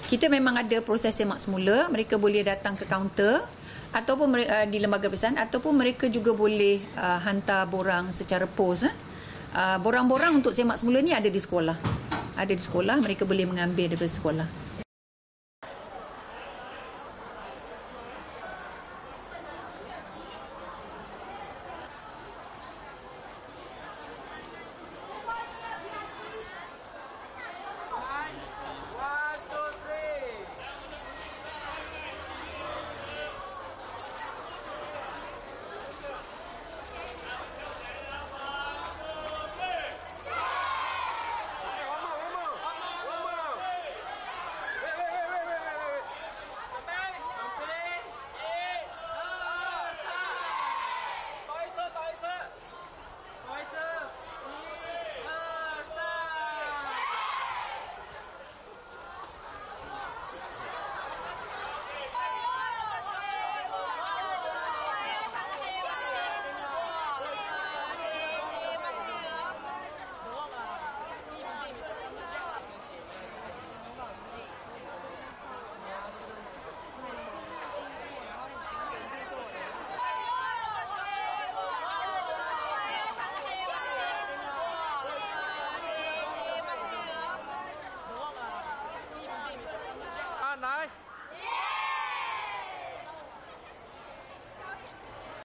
kita memang ada proses semak semula. Mereka boleh datang ke kaunter ataupun di lembaga peperiksaan, ataupun mereka juga boleh hantar borang secara pos. Borang-borang untuk semak semula ni ada di sekolah. Ada di sekolah, mereka boleh mengambil daripada sekolah.